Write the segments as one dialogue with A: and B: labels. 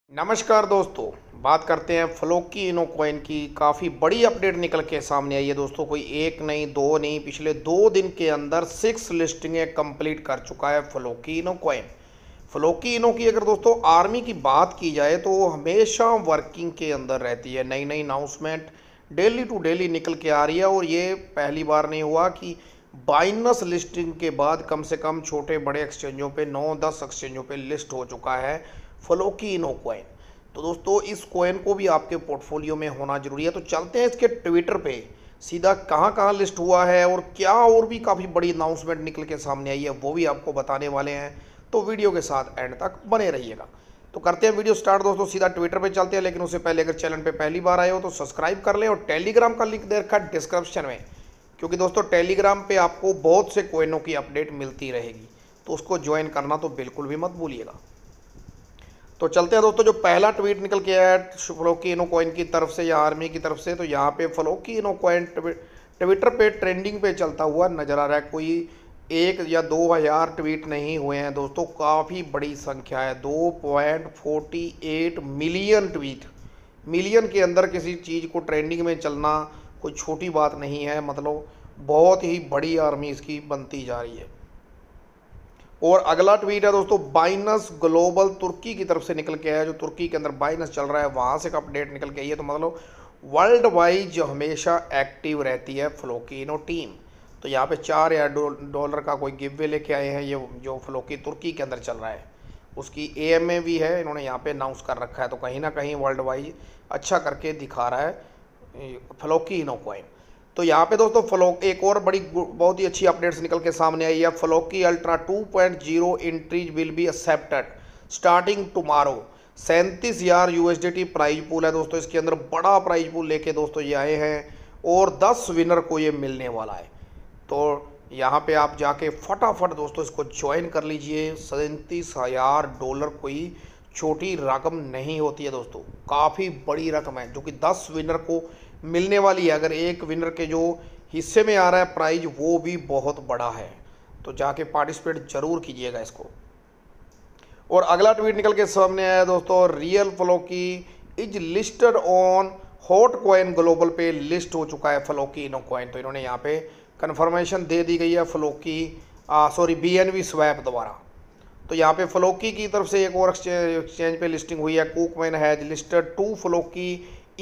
A: नमस्कार दोस्तों, बात करते हैं फ्लोकी इनो कॉइन की। काफ़ी बड़ी अपडेट निकल के सामने आई है दोस्तों। कोई एक नहीं, दो नहीं, पिछले 2 दिन के अंदर 6 लिस्टिंगें कंप्लीट कर चुका है Floki Inu coin. Floki Inu की अगर दोस्तों आर्मी की बात की जाए तो वो हमेशा वर्किंग के अंदर रहती है। नई नई अनाउंसमेंट डेली टू डेली निकल के आ रही है और ये पहली बार नहीं हुआ कि बाइनस लिस्टिंग के बाद कम से कम छोटे बड़े एक्सचेंजों पे 9-10 एक्सचेंजों पे लिस्ट हो चुका है फ्लोकी इनो कॉइन। तो दोस्तों इस कॉइन को भी आपके पोर्टफोलियो में होना जरूरी है। तो चलते हैं इसके ट्विटर पे सीधा कहाँ कहाँ लिस्ट हुआ है और क्या और भी काफ़ी बड़ी अनाउंसमेंट निकल के सामने आई है वो भी आपको बताने वाले हैं। तो वीडियो के साथ एंड तक बने रहिएगा। तो करते हैं वीडियो स्टार्ट दोस्तों, सीधा ट्विटर पे चलते हैं। लेकिन उससे पहले अगर चैनल पे पहली बार आए हो तो सब्सक्राइब कर लें और टेलीग्राम का लिंक दे रखा है डिस्क्रिप्शन में, क्योंकि दोस्तों टेलीग्राम पे आपको बहुत से कॉइनों की अपडेट मिलती रहेगी, तो उसको ज्वाइन करना तो बिल्कुल भी मत भूलिएगा। तो चलते हैं दोस्तों, जो पहला ट्वीट निकल के आया फ्लोकी इनो कॉइन की तरफ से या आर्मी की तरफ से, तो यहाँ पे फ्लोकी इनो कॉइन ट्विटर पे ट्रेंडिंग पे चलता हुआ नजर आ रहा है। कोई 1 या 2 हज़ार ट्वीट नहीं हुए हैं दोस्तों, काफ़ी बड़ी संख्या है। 2.48 मिलियन ट्वीट। मिलियन के अंदर किसी चीज़ को ट्रेंडिंग में चलना कोई छोटी बात नहीं है, मतलब बहुत ही बड़ी आर्मी इसकी बनती जा रही है। और अगला ट्वीट है दोस्तों बाइनस ग्लोबल तुर्की की तरफ से निकल के आया। जो तुर्की के अंदर बाइनस चल रहा है वहाँ से एक अपडेट निकल के आई है। तो मतलब वर्ल्ड वाइज जो हमेशा एक्टिव रहती है फ्लोकी इनो टीम। तो यहाँ पे $4 का कोई गिव वे लेके आए हैं। ये जो फ्लोकी तुर्की के अंदर चल रहा है उसकी AMA भी है, इन्होंने यहाँ पे अनाउंस कर रखा है। तो कहीं ना कहीं वर्ल्ड वाइज अच्छा करके दिखा रहा है फ्लोकी इनो कॉइन। तो यहाँ पे दोस्तों फ्लोक एक और बड़ी बहुत ही अच्छी अपडेट्स निकल के सामने आई है। Floki ultra 2.0 entries will be accepted starting tomorrow. 37,000 USDT prize pool है दोस्तों। इसके अंदर बड़ा प्राइज पूल लेके दोस्तों ये आए हैं और 10 विनर को ये मिलने वाला है। तो यहाँ पे आप जाके फटाफट दोस्तों इसको ज्वाइन कर लीजिए। $37,000 कोई छोटी रकम नहीं होती है दोस्तों, काफ़ी बड़ी रकम है जो कि 10 विनर को मिलने वाली है। अगर एक विनर के जो हिस्से में आ रहा है प्राइज वो भी बहुत बड़ा है, तो जाके पार्टिसिपेट जरूर कीजिएगा इसको। और अगला ट्वीट निकल के सामने आया दोस्तों, real Floki is listed on hot coin global पे लिस्ट हो चुका है फ्लोकी इनो कॉइन। तो इन्होंने यहाँ पे कंफर्मेशन दे दी गई है फ्लोकी BNB स्वैप द्वारा। तो यहाँ पे फ्लोकी की तरफ से एक और एक्सचेंज पे लिस्टिंग हुई है। कुकमैन हैज लिस्टेड 2 फ्लोकी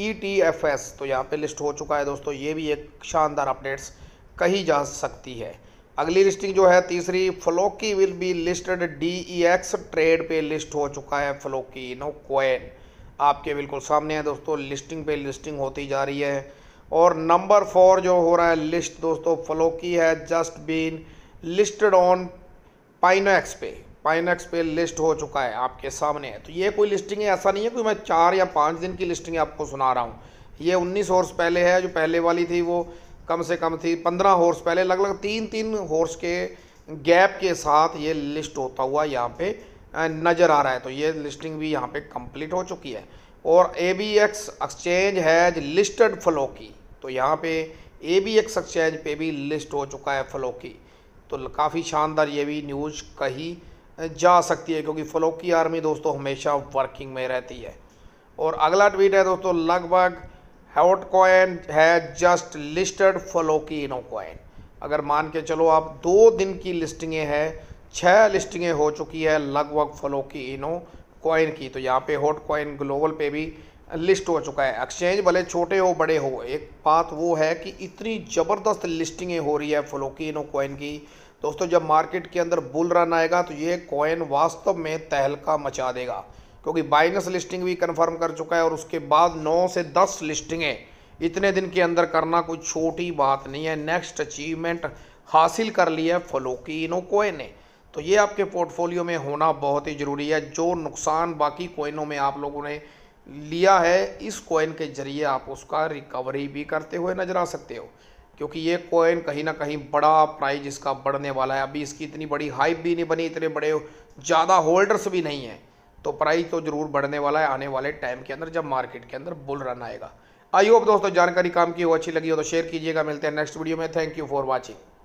A: ETFS। तो यहाँ पे लिस्ट हो चुका है दोस्तों। ये भी एक शानदार अपडेट्स कही जा सकती है। अगली लिस्टिंग जो है तीसरी, Floki will be listed DEX trade पे लिस्ट हो चुका है फ्लोकी इनो कॉइन। आपके बिल्कुल सामने है दोस्तों, लिस्टिंग पे लिस्टिंग होती जा रही है। और नंबर 4 जो हो रहा है लिस्ट दोस्तों, फ्लोकी है just been listed on Pionex पे लिस्ट हो चुका है आपके सामने है। तो ये कोई लिस्टिंग है, ऐसा नहीं है कोई मैं 4 या 5 दिन की लिस्टिंग आपको सुना रहा हूँ। ये 19 हॉर्स पहले है। जो पहले वाली थी वो कम से कम थी 15 हॉर्स पहले। लगभग 3-3 हॉर्स के गैप के साथ ये लिस्ट होता हुआ यहाँ पे नज़र आ रहा है। तो ये लिस्टिंग भी यहाँ पे कंप्लीट हो चुकी है। और ABX exchange has listed Floki. तो यहाँ पे ABX एक्सचेंज पे भी लिस्ट हो चुका है फ्लोकी। तो काफ़ी शानदार ये भी न्यूज़ कही जा सकती है, क्योंकि फ्लोकी आर्मी दोस्तों हमेशा वर्किंग में रहती है। और अगला ट्वीट है दोस्तों, लगभग हॉट कॉइन है just listed Floki Inu coin. अगर मान के चलो आप 2 दिन की लिस्टिंगें हैं, 6 लिस्टिंगें हो चुकी है लगभग फ्लोकी इनो कॉइन की। तो यहाँ पे हॉट कॉइन ग्लोबल पे भी लिस्ट हो चुका है। एक्सचेंज भले छोटे हो बड़े हो, एक बात वो है कि इतनी ज़बरदस्त लिस्टिंगें हो रही है फ्लोकी इनो कॉइन की दोस्तों। जब मार्केट के अंदर बुल रन आएगा तो ये कॉइन वास्तव में तहलका मचा देगा, क्योंकि बाइनस लिस्टिंग भी कंफर्म कर चुका है और उसके बाद 9 से 10 लिस्टिंगें इतने दिन के अंदर करना कोई छोटी बात नहीं है। नेक्स्ट अचीवमेंट हासिल कर लिया है फ्लोकी इनो कॉइन ने। तो ये आपके पोर्टफोलियो में होना बहुत ही ज़रूरी है। जो नुकसान बाकी कॉइनों में आप लोगों ने लिया है, इस कॉइन के जरिए आप उसका रिकवरी भी करते हुए नजर आ सकते हो, क्योंकि ये कॉइन कहीं ना कहीं बड़ा प्राइस इसका बढ़ने वाला है। अभी इसकी इतनी बड़ी हाइप भी नहीं बनी, इतने बड़े ज़्यादा होल्डर्स भी नहीं है। तो प्राइस तो ज़रूर बढ़ने वाला है आने वाले टाइम के अंदर, जब मार्केट के अंदर बुल रन आएगा। आई होप दोस्तों जानकारी काम की हो, अच्छी लगी हो तो शेयर कीजिएगा। मिलते हैं नेक्स्ट वीडियो में। Thank you for watching.